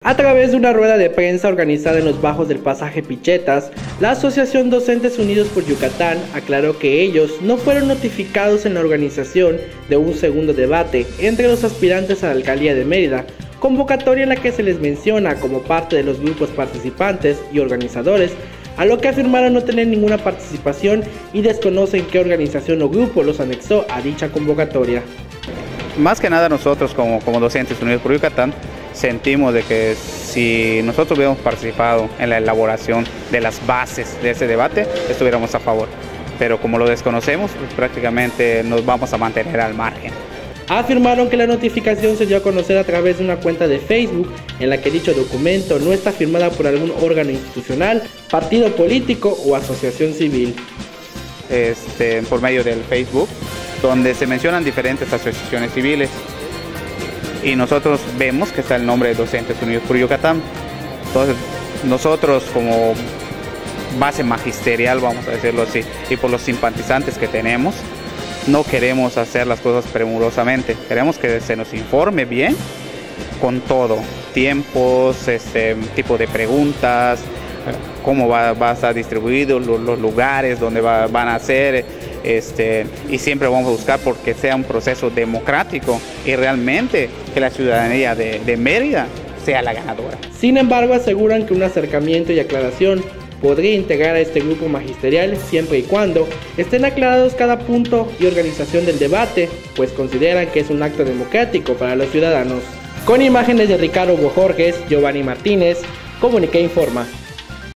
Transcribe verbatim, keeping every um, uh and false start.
A través de una rueda de prensa organizada en los bajos del pasaje Pichetas, la Asociación Docentes Unidos por Yucatán aclaró que ellos no fueron notificados en la organización de un segundo debate entre los aspirantes a la alcaldía de Mérida, convocatoria en la que se les menciona como parte de los grupos participantes y organizadores, a lo que afirmaron no tener ninguna participación y desconocen qué organización o grupo los anexó a dicha convocatoria. Más que nada nosotros como, como Docentes Unidos por Yucatán sentimos de que si nosotros hubiéramos participado en la elaboración de las bases de ese debate, estuviéramos a favor. Pero como lo desconocemos, pues prácticamente nos vamos a mantener al margen. Afirmaron que la notificación se dio a conocer a través de una cuenta de Facebook en la que dicho documento no está firmada por algún órgano institucional, partido político o asociación civil. Este, por medio del Facebook, donde se mencionan diferentes asociaciones civiles. Y nosotros vemos que está el nombre de Docentes Unidos por Yucatán. Entonces, nosotros como base magisterial, vamos a decirlo así, y por los simpatizantes que tenemos, no queremos hacer las cosas premurosamente. Queremos que se nos informe bien con todo, tiempos, este tipo de preguntas, cómo va, va a estar distribuido, los, los lugares donde va, van a ser, este, y siempre vamos a buscar porque sea un proceso democrático y realmente que la ciudadanía de, de Mérida sea la ganadora. Sin embargo, aseguran que un acercamiento y aclaración podría integrar a este grupo magisterial siempre y cuando estén aclarados cada punto y organización del debate, pues consideran que es un acto democrático para los ciudadanos. Con imágenes de Ricardo Bojorges, Giovanni Martínez, Comuniqué Informa.